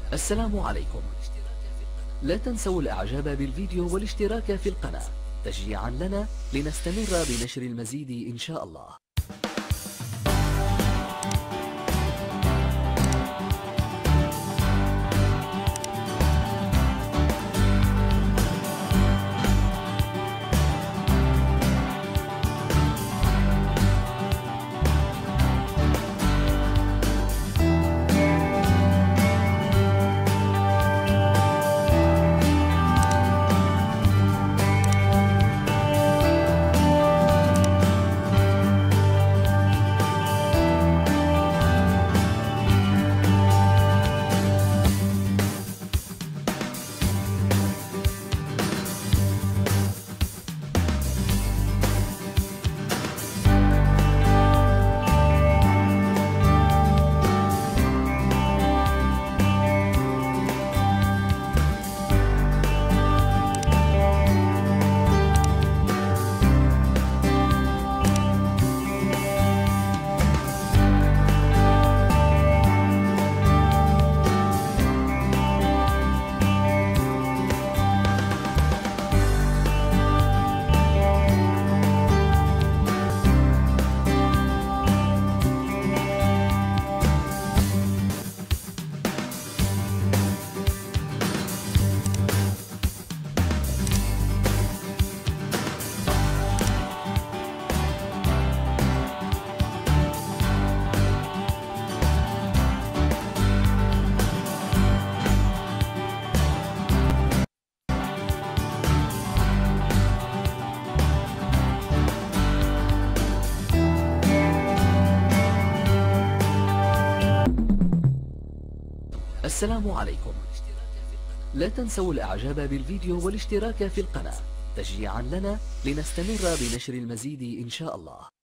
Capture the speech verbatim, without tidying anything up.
السلام عليكم. لا تنسوا الاعجاب بالفيديو والاشتراك في القناة تشجيعا لنا لنستمر بنشر المزيد ان شاء الله. السلام عليكم. لا تنسوا الاعجاب بالفيديو والاشتراك في القناة تشجيعا لنا لنستمر بنشر المزيد ان شاء الله.